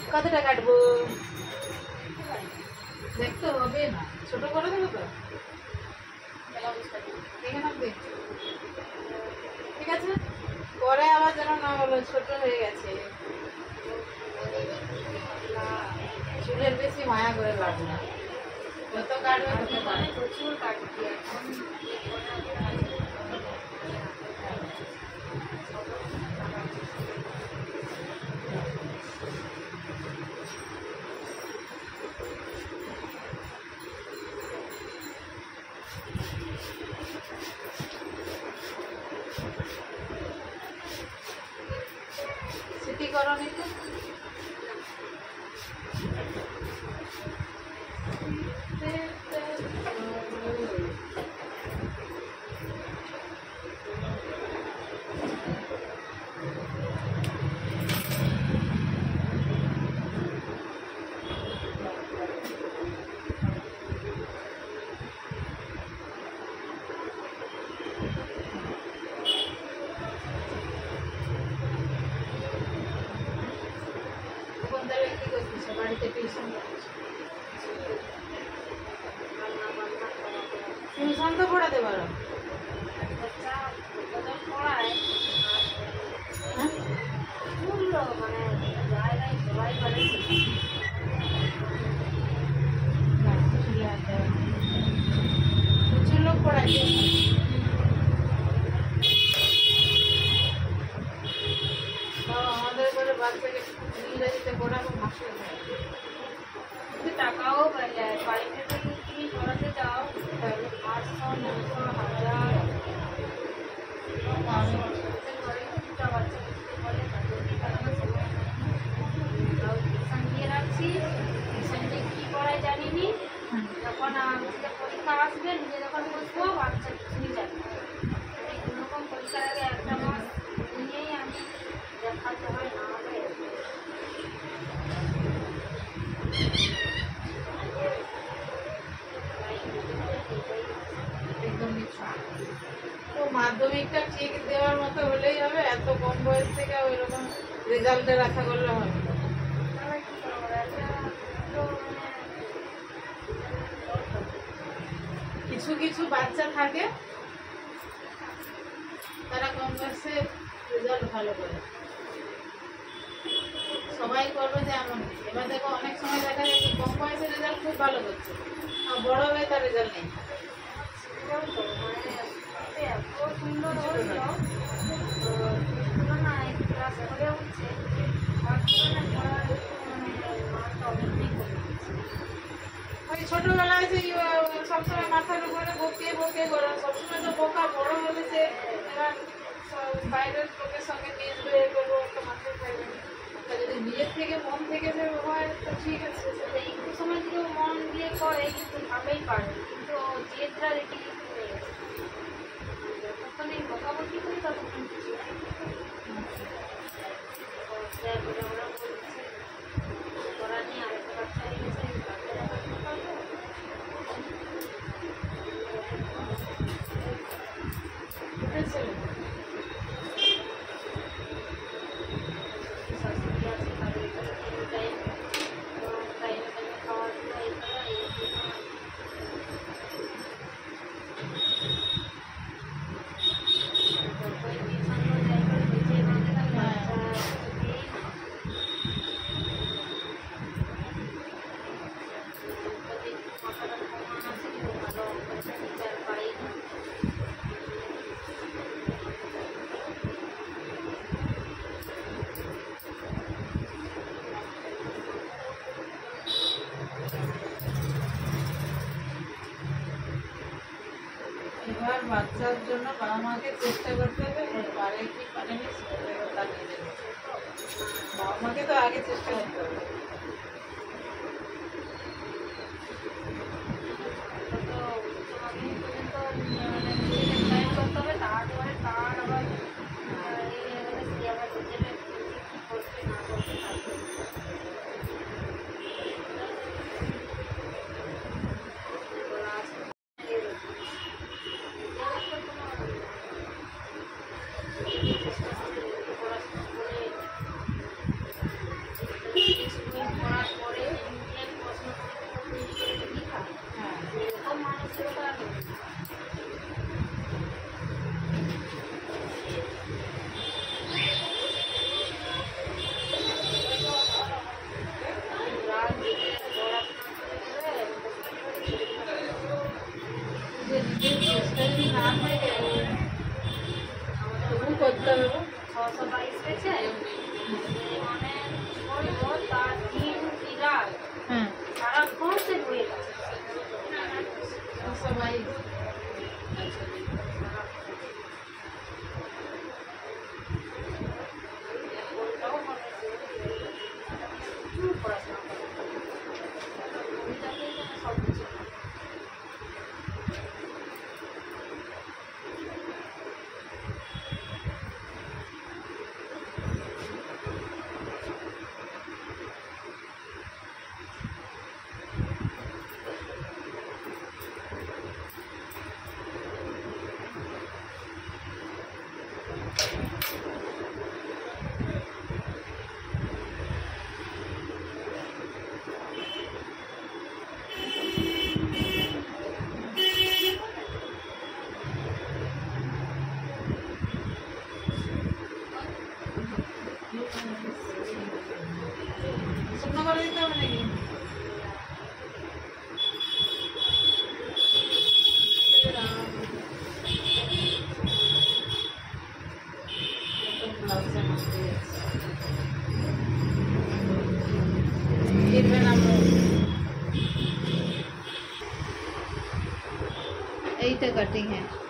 কতটা কাটবো দেখতে হবে না, ছোট করে দেবো তো এখানে অব্দি। ঠিক আছে, পরে আবার যেন না বলো ছোট হয়ে গেছে। চুলের বেশি মায়া করে লাভ না, যত কাটবে তত কাটবে। প্রচুর কাটবে এখন। সিটি করনি তো টিউশন তো পড়াতে পারো। প্রচুর লোক পড়াচ্ছে, আমাদের করে বাচ্চাকে ইংরেজিতে পড়াবো, মাস্টার টাকাও পাই যায়। বাড়িতে যদি তুমি পড়াতে চাও তাহলে 800, 900, 1000 দিয়ে রাখছি। কি পড়ায় জানিনি, যখন পরীক্ষা আসবে নিজে যখন বসবো বাচ্চা কিছুই জানি না। কোনোরকম পরীক্ষার আগে একটা মাস নিয়েই আমি দেখাতে হয়, না হবে তো মাধ্যমিকটা ঠিক দেওয়ার মতো হলেই হবে, এত কম বয়স থেকে ওই রকম রেজাল্টের আশা করলে হবে। কিছু কিছু বাচ্চা থাকে তারা কম বয়সে রেজাল্ট ভালো করে, সবাই করবে যে এমন। এবার দেখো অনেক সময় দেখা যায় যে কম বয়সে রেজাল্ট খুব ভালো করছে, আর বড় হয়ে তার রেজাল্ট নেই। এত সুন্দর হয়েছিল ক্লাস করে উঠছে, ওই ছোটবেলায় যে সবসময় মাথার উপরে বকিয়ে বকিয়ে করা, সবসময় তো বোকা, বড় হলে যে এবার বাইরের লোকের সঙ্গে মিশবে করবো, একটা মাথায় থাকবে। যদি নিজের থেকে মন থেকে যে হয় তো ঠিক আছে, একটু সময় যদি মন দিয়ে করে কিন্তু ভাবেই পারে, কিন্তু জেদটা রেখে কিন্তু হয়ে গেছে। যতক্ষণ এই বকাবকি করি ততক্ষণ কিছু আমরা বলছি করা নিয়ে আরেকটা বাচ্চা হয়ে গেছে, এবার বাচ্চার জন্য বাবা মাকে চেষ্টা করতে হবে, পারে কি পারেনি তার নিজের, বাবা মাকে তো আগে চেষ্টা করতে হবে। তারপরে তার আবার स्वप्न कर देते हो नहीं এইটা কাটিং है।